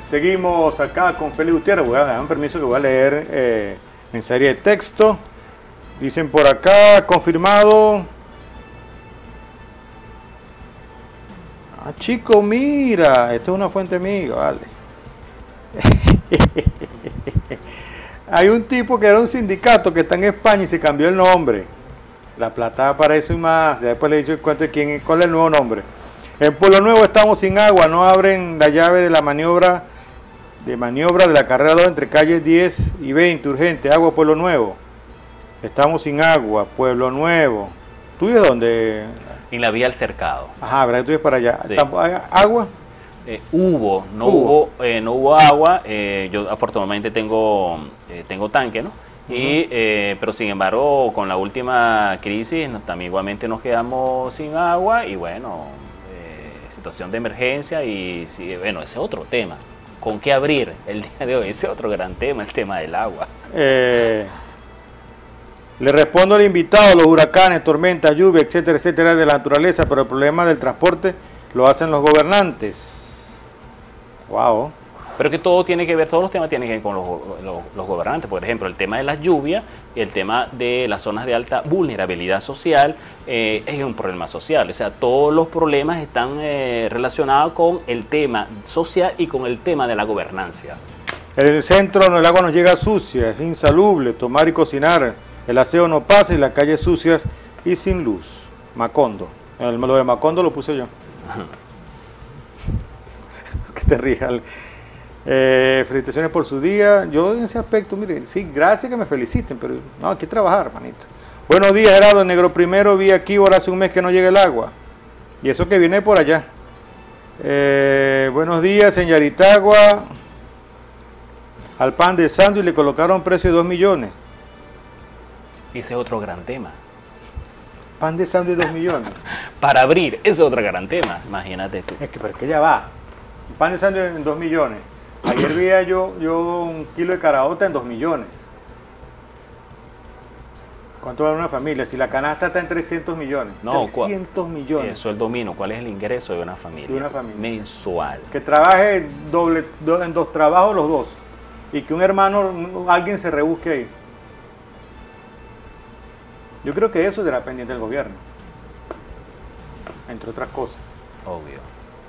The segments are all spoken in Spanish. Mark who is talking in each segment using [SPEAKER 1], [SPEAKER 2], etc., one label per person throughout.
[SPEAKER 1] Seguimos acá con Félix Gutiérrez. Voy a dar un permiso que voy a leer mensaje de texto. Dicen por acá, confirmado. Ah, chico, mira, esto es una fuente amiga, vale. Hay un tipo que era un sindicato que está en España y se cambió el nombre. La Plata para eso y más. Ya después le he dicho cuál es el nuevo nombre. En Pueblo Nuevo estamos sin agua, no abren la llave de la maniobra de la carrera 2 entre calles 10 y 20, urgente, agua Pueblo Nuevo. Estamos sin agua, Pueblo Nuevo. ¿Tú vives dónde?
[SPEAKER 2] En la vía al Cercado.
[SPEAKER 1] Ajá, ¿verdad que tú vives para allá?
[SPEAKER 2] Sí.
[SPEAKER 1] ¿Hay agua?
[SPEAKER 2] No hubo agua. Yo afortunadamente tengo tanque, ¿no? Pero sin embargo, con la última crisis, también igualmente nos quedamos sin agua y bueno, situación de emergencia y sí, bueno, ese es otro tema. ¿Con qué abrir el día de hoy? Ese es otro gran tema, el tema del agua.
[SPEAKER 1] Le respondo al invitado, los huracanes, tormentas, lluvia, etcétera, etcétera, de la naturaleza, pero el problema del transporte lo hacen los gobernantes. Wow.
[SPEAKER 2] Pero que todo tiene que ver, todos los temas tienen que ver con los gobernantes. Por ejemplo, el tema de las lluvias, el tema de las zonas de alta vulnerabilidad social, es un problema social. O sea, todos los problemas están relacionados con el tema social y con el tema de la gobernancia.
[SPEAKER 1] En el centro el agua nos llega sucia, es insalubre, tomar y cocinar, el aseo no pasa y las calles sucias y sin luz. Macondo. Lo de Macondo lo puse yo. Que te rías. Felicitaciones por su día. Yo en ese aspecto, mire, sí, gracias que me feliciten, pero no, hay que trabajar, hermanito. Buenos días, Gerardo. Negro Primero, vi aquí ahora hace un mes que no llega el agua. Y eso que viene por allá. Buenos días, en Yaritagua. Al pan de sándwich le colocaron precio de 2 millones.
[SPEAKER 2] Ese es otro gran tema.
[SPEAKER 1] Pan de sándwich de 2 millones.
[SPEAKER 2] Para abrir, ese es otro gran tema, imagínate tú.
[SPEAKER 1] Pero es que ya va. Un pan de sándwich en 2 millones. Ayer vi yo un kilo de caraota en 2 millones. ¿Cuánto vale una familia? Si la canasta está en 300 millones.
[SPEAKER 2] No,
[SPEAKER 1] 300 millones.
[SPEAKER 2] El sueldo mínimo, ¿cuál es el ingreso de una familia?
[SPEAKER 1] De una familia.
[SPEAKER 2] Mensual.
[SPEAKER 1] Que trabaje en dos trabajos los dos. Y que un hermano, alguien se rebusque ahí. Yo creo que eso será pendiente del gobierno. Entre otras cosas.
[SPEAKER 2] Obvio.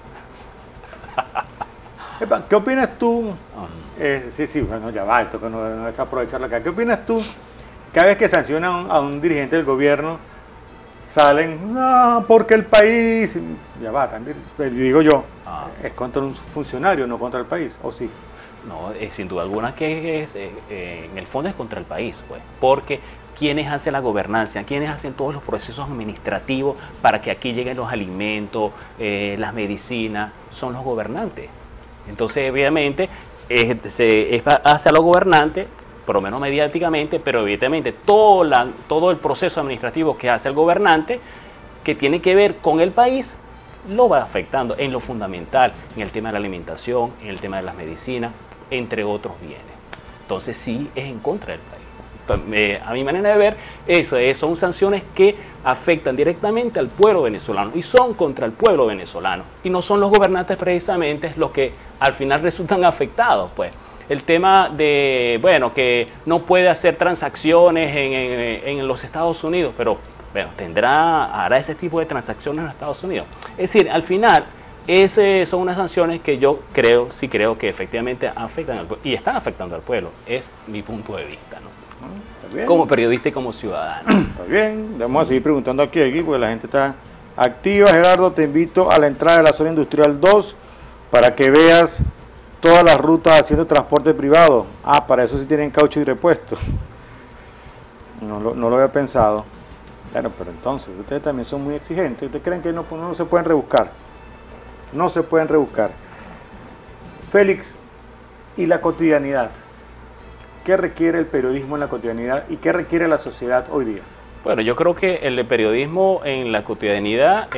[SPEAKER 1] ¿Qué opinas tú? Sí, bueno, ya va, esto que no es aprovecharlo acá. ¿Qué opinas tú? Cada vez que sancionan a un dirigente del gobierno, salen, no, porque el país, ya va, también, digo yo, es contra un funcionario, no contra el país, ¿o sí?
[SPEAKER 2] No, sin duda alguna que en el fondo es contra el país, pues, porque quienes hacen la gobernanza, quienes hacen todos los procesos administrativos para que aquí lleguen los alimentos, las medicinas, son los gobernantes. Entonces, obviamente, es hacia los gobernantes, por lo menos mediáticamente, pero evidentemente todo el proceso administrativo que hace el gobernante, que tiene que ver con el país, lo va afectando en lo fundamental, en el tema de la alimentación, en el tema de las medicinas, entre otros bienes. Entonces sí es en contra del país. A mi manera de ver, son sanciones que afectan directamente al pueblo venezolano y son contra el pueblo venezolano. Y no son los gobernantes precisamente los que al final resultan afectados, pues. El tema de, bueno, que no puede hacer transacciones en los Estados Unidos, pero bueno, hará ese tipo de transacciones en los Estados Unidos. Es decir, al final, son unas sanciones que yo sí creo que efectivamente afectan al pueblo y están afectando al pueblo. Es mi punto de vista, ¿no? Como periodista y como ciudadano.
[SPEAKER 1] Está bien, vamos a seguir preguntando aquí, porque la gente está activa. Gerardo, te invito a la entrada de la zona industrial 2 para que veas todas las rutas haciendo transporte privado. Para eso sí tienen caucho y repuesto. No lo había pensado. Bueno, pero entonces, ustedes también son muy exigentes. ¿Ustedes creen que no se pueden rebuscar? No se pueden rebuscar. Félix, ¿y la cotidianidad? ¿Qué requiere el periodismo en la cotidianidad y qué requiere la sociedad hoy día?
[SPEAKER 2] Bueno, yo creo que el periodismo en la cotidianidad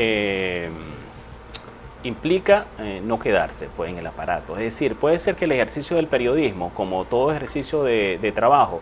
[SPEAKER 2] implica no quedarse pues, en el aparato. Es decir, puede ser que el ejercicio del periodismo, como todo ejercicio de trabajo,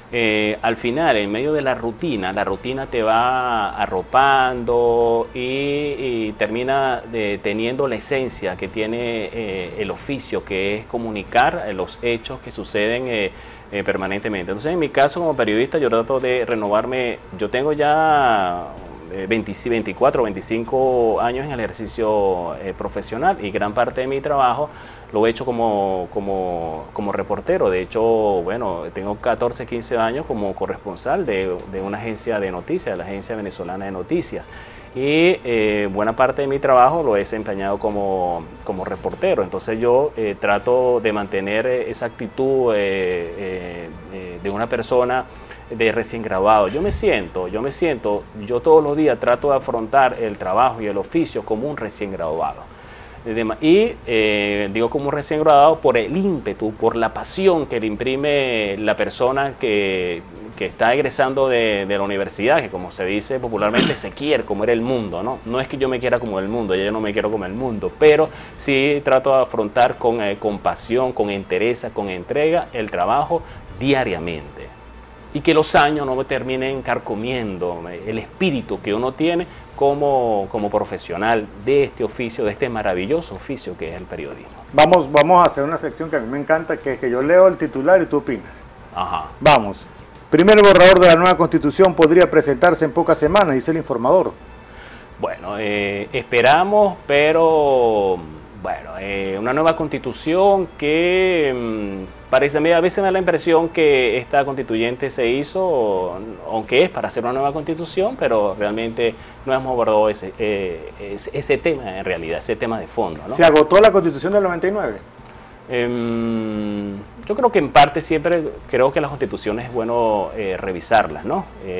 [SPEAKER 2] al final, en medio de la rutina te va arropando y termina teniendo la esencia que tiene el oficio, que es comunicar los hechos que suceden permanentemente. Entonces, en mi caso como periodista, yo trato de renovarme. Yo tengo ya 24, 25 años en el ejercicio profesional, y gran parte de mi trabajo lo he hecho como reportero. De hecho, bueno, tengo 14, 15 años como corresponsal de una agencia de noticias, de la Agencia Venezolana de Noticias. Y buena parte de mi trabajo lo he desempeñado como reportero. Entonces yo trato de mantener esa actitud de una persona de recién graduado. Yo todos los días trato de afrontar el trabajo y el oficio como un recién graduado. Y digo como un recién graduado por el ímpetu, por la pasión que le imprime la persona que está egresando de la universidad, que como se dice popularmente, se quiere comer el mundo, ¿no? No es que yo me quiera como el mundo, yo no me quiero comer el mundo, pero sí trato de afrontar con pasión, con entereza, con entrega el trabajo diariamente. Y que los años no me terminen carcomiendo el espíritu que uno tiene como profesional de este oficio, de este maravilloso oficio que es el periodismo.
[SPEAKER 1] Vamos a hacer una sección que a mí me encanta, que es que yo leo el titular y tú opinas.
[SPEAKER 2] Ajá.
[SPEAKER 1] Vamos. Primer borrador de la nueva Constitución podría presentarse en pocas semanas, dice el informador.
[SPEAKER 2] Bueno, esperamos, pero bueno, una nueva Constitución que parece, a veces me da la impresión que esta constituyente se hizo, aunque es para hacer una nueva Constitución, pero realmente no hemos abordado ese tema en realidad, ese tema de fondo, ¿no?
[SPEAKER 1] ¿Se agotó la Constitución del 99?
[SPEAKER 2] Yo creo que en parte siempre creo que las constituciones es bueno revisarlas, ¿no?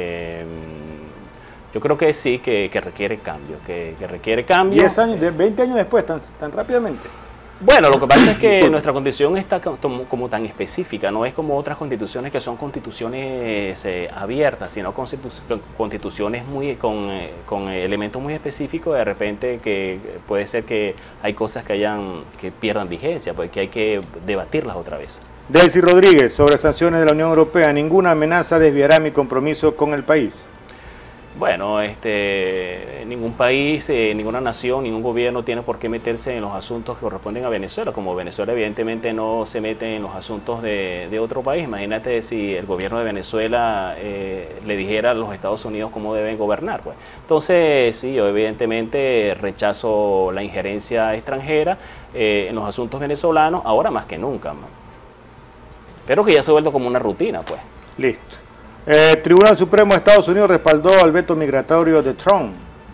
[SPEAKER 2] Yo creo que sí, que requiere cambio, que requiere cambio.
[SPEAKER 1] 10 años, 20 años después, tan rápidamente.
[SPEAKER 2] Bueno, lo que pasa es que nuestra constitución está como tan específica, no es como otras constituciones que son constituciones abiertas, sino constituciones con elementos muy específicos. De repente que puede ser que hay cosas que pierdan vigencia, pues que hay que debatirlas otra vez.
[SPEAKER 1] Delcy Rodríguez, sobre sanciones de la Unión Europea, ninguna amenaza desviará mi compromiso con el país.
[SPEAKER 2] Bueno, ningún país, ninguna nación, ningún gobierno tiene por qué meterse en los asuntos que corresponden a Venezuela, como Venezuela evidentemente no se mete en los asuntos de otro país. Imagínate si el gobierno de Venezuela le dijera a los Estados Unidos cómo deben gobernar, pues. Entonces, sí, yo evidentemente rechazo la injerencia extranjera en los asuntos venezolanos, ahora más que nunca, ¿no? Pero que ya se ha vuelto como una rutina, pues.
[SPEAKER 1] Listo. El Tribunal Supremo de Estados Unidos respaldó al veto migratorio de Trump.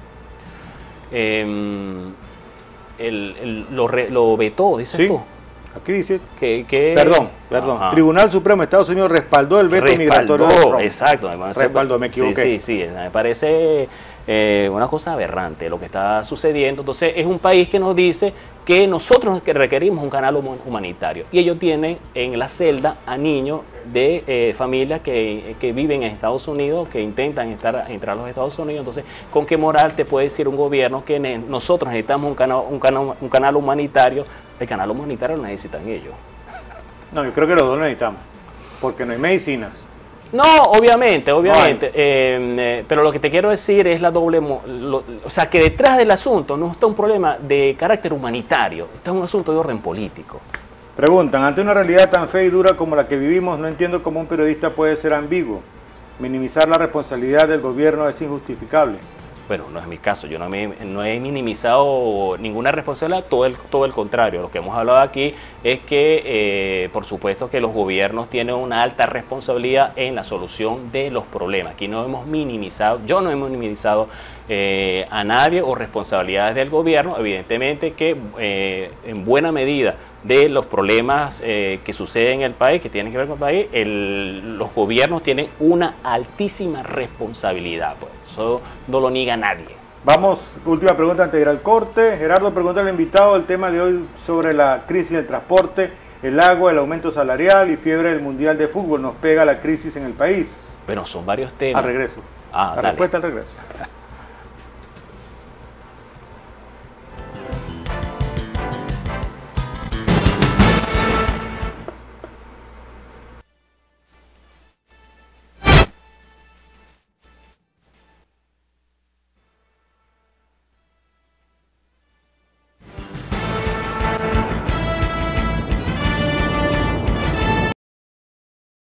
[SPEAKER 2] Lo vetó, dices
[SPEAKER 1] sí,
[SPEAKER 2] tú.
[SPEAKER 1] Aquí dice
[SPEAKER 2] que
[SPEAKER 1] Perdón. Ajá. Tribunal Supremo de Estados Unidos respaldó el veto migratorio de Trump.
[SPEAKER 2] Exacto.
[SPEAKER 1] Respaldó, me equivoqué.
[SPEAKER 2] Sí, me parece una cosa aberrante lo que está sucediendo. Entonces es un país que nos dice que nosotros requerimos un canal humanitario, y ellos tienen en la celda a niños de familias que viven en Estados Unidos, que intentan entrar a los Estados Unidos. Entonces, ¿con qué moral te puede decir un gobierno que nosotros necesitamos un canal humanitario? El canal humanitario lo necesitan ellos.
[SPEAKER 1] No, yo creo que los dos lo necesitamos, porque no hay medicinas.
[SPEAKER 2] No, obviamente, pero lo que te quiero decir es la doble, o sea, que detrás del asunto no está un problema de carácter humanitario, está un asunto de orden político.
[SPEAKER 1] Preguntan, ante una realidad tan fea y dura como la que vivimos, no entiendo cómo un periodista puede ser ambiguo. Minimizar la responsabilidad del gobierno es injustificable.
[SPEAKER 2] Bueno, no es mi caso, yo no he minimizado ninguna responsabilidad, todo el contrario. Lo que hemos hablado aquí es que, por supuesto, que los gobiernos tienen una alta responsabilidad en la solución de los problemas. Aquí no hemos minimizado, yo no he minimizado a nadie o responsabilidades del gobierno. Evidentemente que en buena medida de los problemas que suceden en el país, que tienen que ver con el país, los gobiernos tienen una altísima responsabilidad, pues. Eso no lo niega nadie.
[SPEAKER 1] Vamos, última pregunta antes de ir al corte. Gerardo, pregunta al invitado el tema de hoy sobre la crisis del transporte, el agua, el aumento salarial y fiebre del Mundial de Fútbol. Nos pega la crisis en el país.
[SPEAKER 2] Bueno, son varios temas.
[SPEAKER 1] Al regreso.
[SPEAKER 2] La
[SPEAKER 1] respuesta al regreso.